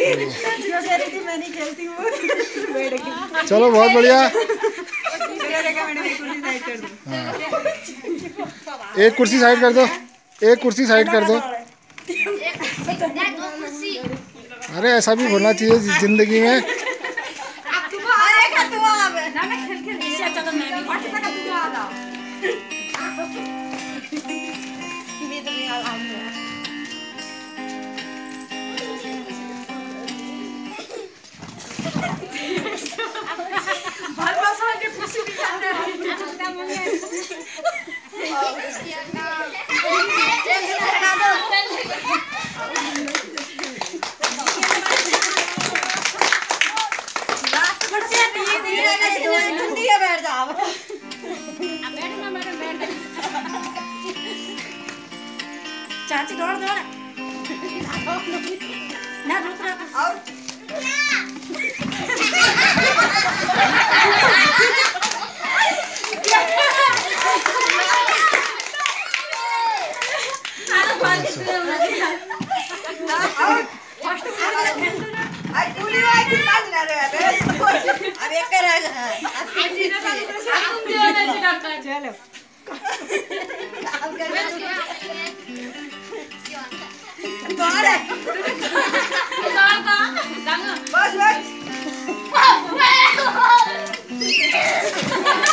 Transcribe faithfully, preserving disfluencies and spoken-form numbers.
चलो बहुत बढ़िया। एक कुर्सी साइड कर दो, एक कुर्सी साइड कर दो। अरे ऐसा भी होना चाहिए जिंदगी में। चाची दौड़ दौड़ ना रुक रहा और बस बस